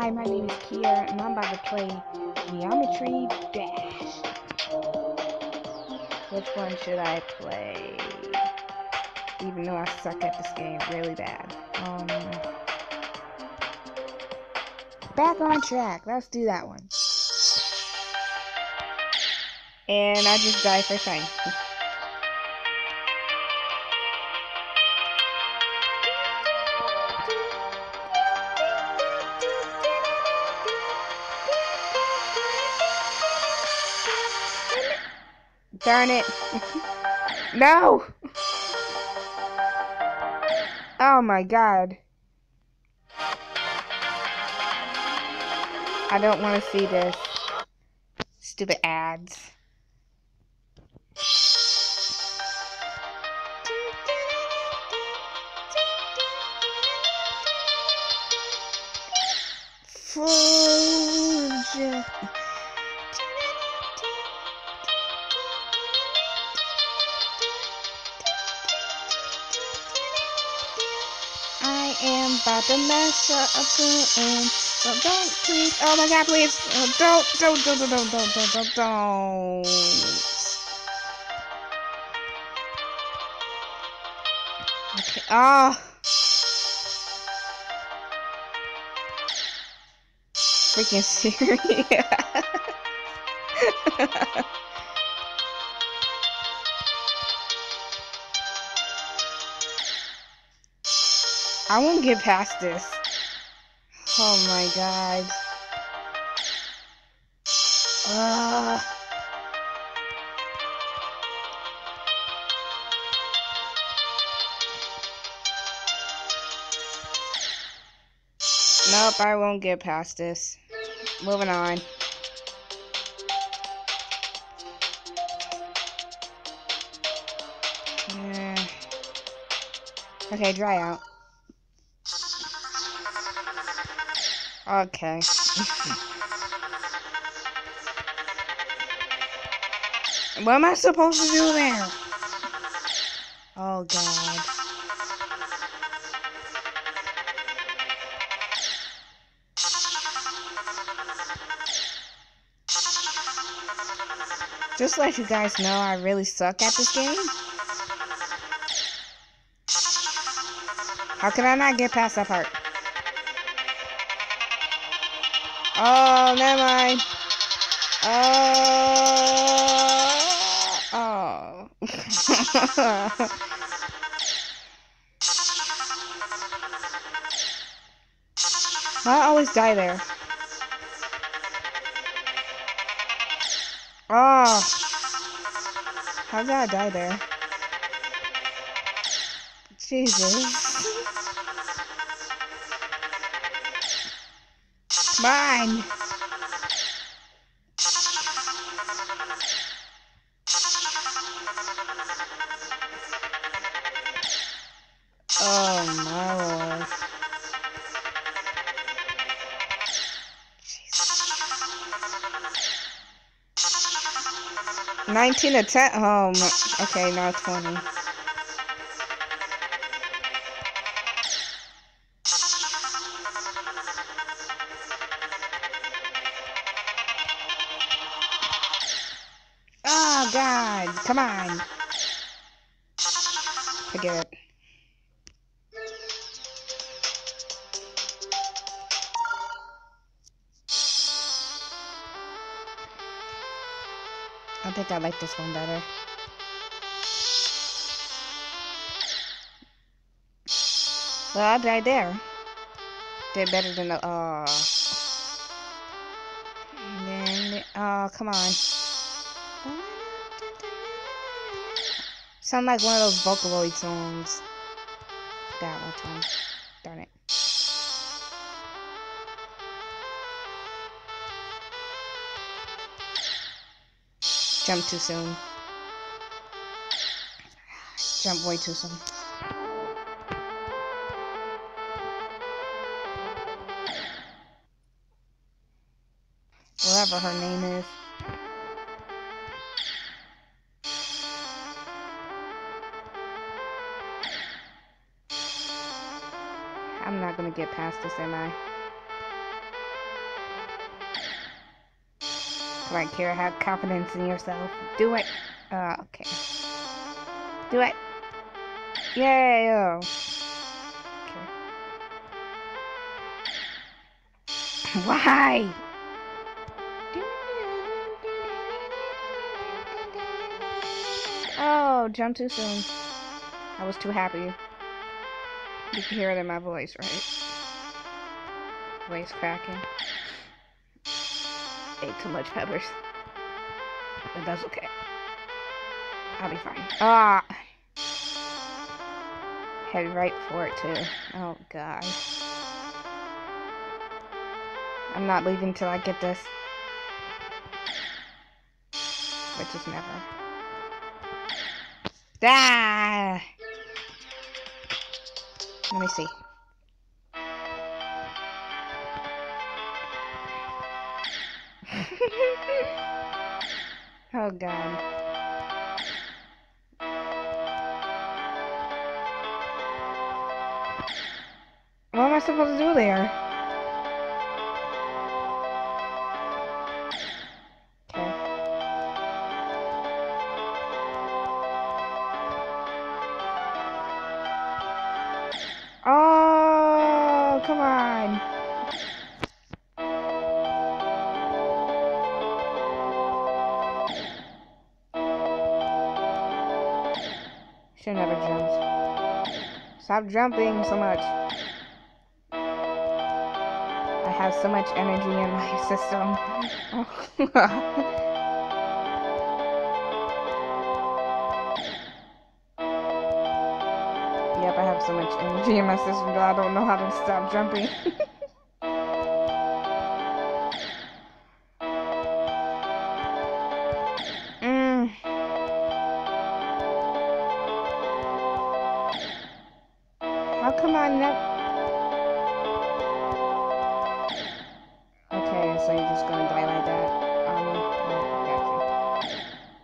Hi, my name is Kia, and I'm about to play Geometry Dash. Which one should I play? Even though I suck at this game really bad. Back on track. Let's do that one. And I just died first time. Darn it. No! Oh my god. I don't want to see this. Stupid ads. I am about to mess up soon, so don't please. Oh my god, please! Don't. Okay. Oh. Freaking serious. I won't get past this. Oh my god. Nope, I won't get past this. Moving on. Okay, dry out. Okay. What am I supposed to do there? Oh god. Just to let you guys know, I really suck at this game. How can I not get past that part? Oh, never mind. Oh. I always die there. Oh. How did I die there? Jesus. Come on. Oh my lord. Jesus. 19 to 10. Oh, okay, now 20. Oh god, come on. Forget it. I think I like this one better. Well, I died there. Did better than the, oh, come on. Sound like one of those Vocaloid songs. That one. Darn it. Jump too soon. Jump way too soon. Whatever her name is. I'm not gonna get past this, am I? Right, Kira, have confidence in yourself. Do it. Okay. Do it. Yay! Oh. Okay. Why? Oh, jump too soon. I was too happy. You can hear it in my voice, right? Voice cracking. Ate too much peppers. But that's okay. I'll be fine. Ah! Head right for it, too. Oh, God. I'm not leaving till I get this. Which is never. Ah! Let me see. Oh, God. What am I supposed to do there? Okay. Oh, come on. Should never jumped. Stop jumping so much. I have so much energy in my system. Oh. Yep, I have so much energy in my system that I don't know how to stop jumping. How come I never... Okay, so you're just gonna die like that on me? Oh, gotcha.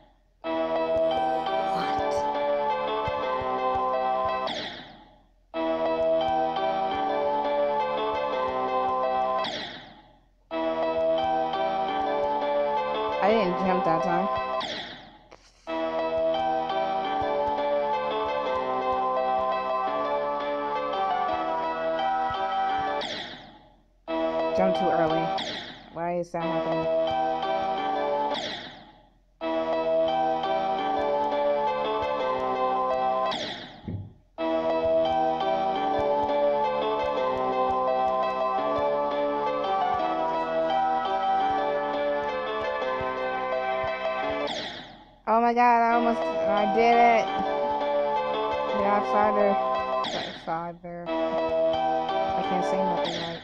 I didn't jump that time. Jump too early. Why is that happening? Oh my God, I did it. Yeah, farther. I can't say nothing right.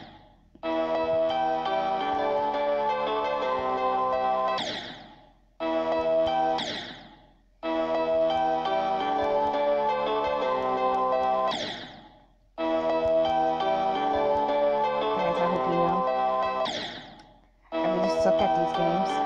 Guys, I hope you know. I really suck at these games.